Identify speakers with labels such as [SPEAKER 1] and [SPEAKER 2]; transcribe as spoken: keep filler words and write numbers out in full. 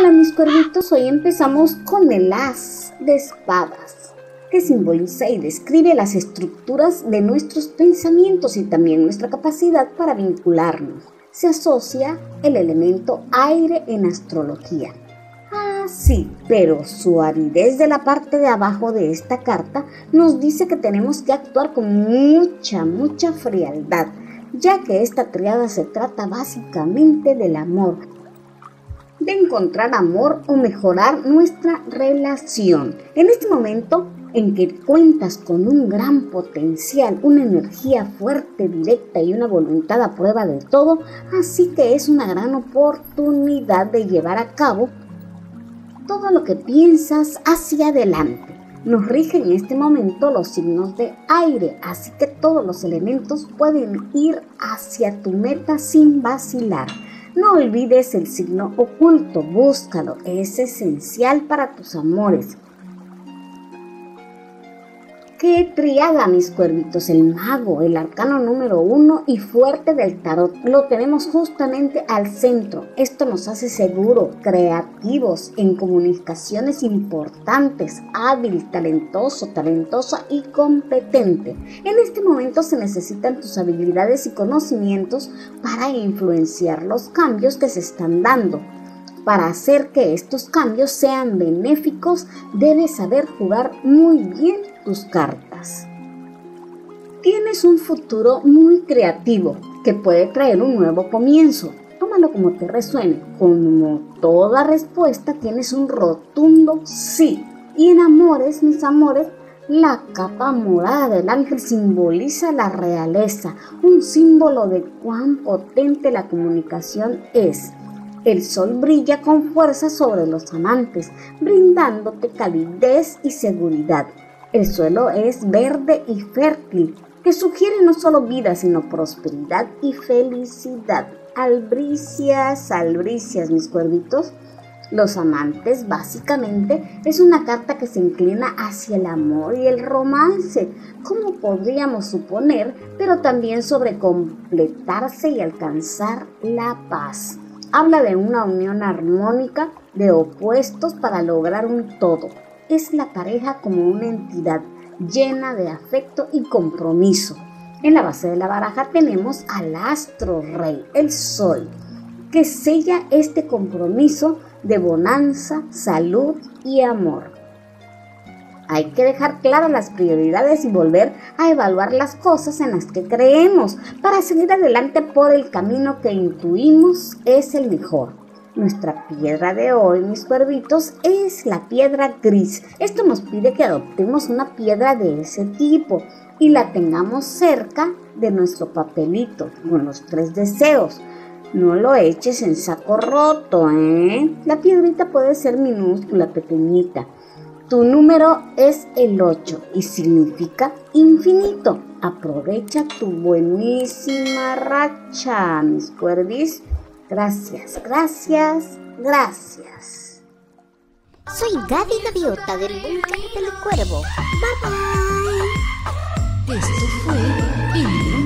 [SPEAKER 1] Hola mis cuervitos, hoy empezamos con el as de espadas, que simboliza y describe las estructuras de nuestros pensamientos y también nuestra capacidad para vincularnos. Se asocia el elemento aire en astrología. Ah, sí, pero su aridez de la parte de abajo de esta carta nos dice que tenemos que actuar con mucha, mucha frialdad, ya que esta triada se trata básicamente del amor, de encontrar amor o mejorar nuestra relación. En este momento en que cuentas con un gran potencial, una energía fuerte, directa y una voluntad a prueba de todo, así que es una gran oportunidad de llevar a cabo todo lo que piensas hacia adelante. Nos rigen en este momento los signos de aire, así que todos los elementos pueden ir hacia tu meta sin vacilar. No olvides el signo oculto, búscalo, es esencial para tus amores. ¡Qué triada, mis cuervitos! El mago, el arcano número uno y fuerte del tarot, lo tenemos justamente al centro. Esto nos hace seguros, creativos, en comunicaciones importantes, hábil, talentoso, talentosa y competente. En este momento se necesitan tus habilidades y conocimientos para influenciar los cambios que se están dando. Para hacer que estos cambios sean benéficos, debes saber jugar muy bien tus cartas. Tienes un futuro muy creativo que puede traer un nuevo comienzo. Tómalo como te resuene. Como toda respuesta tienes un rotundo sí. Y en amores, mis amores, la capa morada del ángel simboliza la realeza, un símbolo de cuán potente la comunicación es. El sol brilla con fuerza sobre los amantes, brindándote calidez y seguridad. El suelo es verde y fértil, que sugiere no solo vida, sino prosperidad y felicidad. Albricias, albricias, mis cuervitos. Los amantes, básicamente, es una carta que se inclina hacia el amor y el romance, como podríamos suponer, pero también sobre completarse y alcanzar la paz. Habla de una unión armónica de opuestos para lograr un todo. Es la pareja como una entidad llena de afecto y compromiso. En la base de la baraja tenemos al astro rey, el sol, que sella este compromiso de bonanza, salud y amor. Hay que dejar claras las prioridades y volver a evaluar las cosas en las que creemos para seguir adelante por el camino que intuimos es el mejor. Nuestra piedra de hoy, mis cuervitos, es la piedra gris. Esto nos pide que adoptemos una piedra de ese tipo y la tengamos cerca de nuestro papelito con los tres deseos. No lo eches en saco roto, ¿eh? La piedrita puede ser minúscula, pequeñita. Tu número es el ocho y significa infinito. Aprovecha tu buenísima racha, mis cuervis. Gracias, gracias, gracias.
[SPEAKER 2] Soy Gaby Gaviota del Búnker del Cuervo. Bye bye.
[SPEAKER 3] Esto fue el